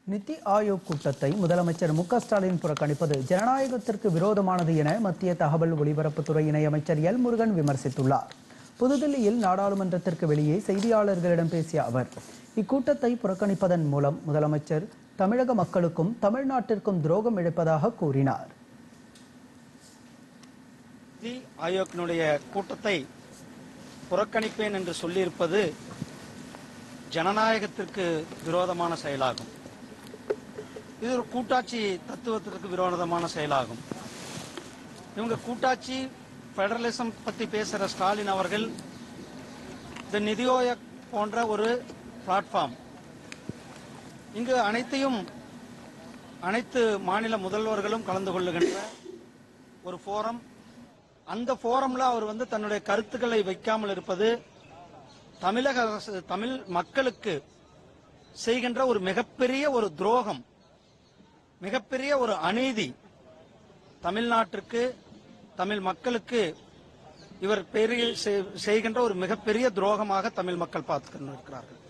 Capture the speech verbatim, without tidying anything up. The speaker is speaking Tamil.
நித்தி ஆயோக் கூட்டத்தை முதலமைச்சர் மு க ஸ்டாலின் புறக்கணிப்பது ஜனநாயகத்திற்கு விரோதமானது என மத்திய தகவல் ஒலிபரப்புத்துறை இணையமைச்சர் எல் முருகன் விமர்சித்துள்ளார். புதுதில்லியில் நாடாளுமன்றத்திற்கு வெளியே செய்தியாளர்களிடம் பேசிய அவர், இக்கூட்டத்தை புறக்கணிப்பதன் மூலம் முதலமைச்சர் தமிழக மக்களுக்கும் தமிழ்நாட்டிற்கும் துரோகம் இழைப்பதாக கூறினார். நித்தி ஆயோக்கினுடைய கூட்டத்தை புறக்கணிப்பேன் என்று சொல்லியிருப்பது ஜனநாயகத்திற்கு விரோதமான செயலாகும். இது ஒரு கூட்டாட்சி தத்துவத்திற்கு விரோதமான செயலாகும். இவங்க கூட்டாட்சி பெடரலிசம் பத்தி பேசுற ஸ்டாலின் அவர்கள் இந்த நிதி ஆயோக் போன்ற ஒரு பிளாட்ஃபார்ம், இங்கு அனைத்தையும் அனைத்து மாநில முதல்வர்களும் கலந்து கொள்ளுகின்ற ஒரு போரம். அந்த போரம்ல அவர் வந்து தன்னுடைய கருத்துக்களை வைக்காமல் இருப்பது தமிழக அரசு தமிழ் மக்களுக்கு செய்கின்ற ஒரு மிகப்பெரிய ஒரு துரோகம், மிகப்பெரிய ஒரு அநீதி. தமிழ்நாட்டிற்கு தமிழ் மக்களுக்கு இவர் பெரிய செய்கின்ற ஒரு மிகப்பெரிய துரோகமாக தமிழ் மக்கள் பார்த்து கொண்டிருக்கிறார்கள்.